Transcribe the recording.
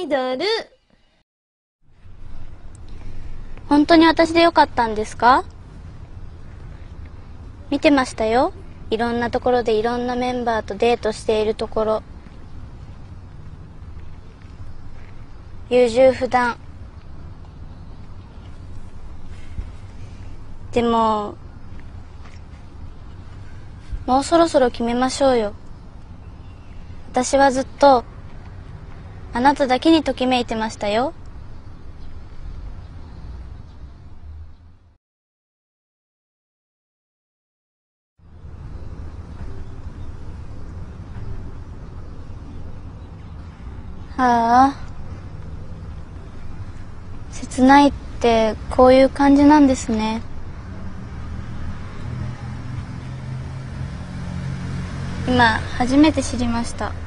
イドル。 本当に私でよかったんですか？見てましたよ。いろんなところでいろんなメンバーとデートしているところ。優柔不断。でももうそろそろ決めましょうよ。私はずっとあなただけにときめいてましたよ。ああ、切ないってこういう感じなんですね。今初めて知りました。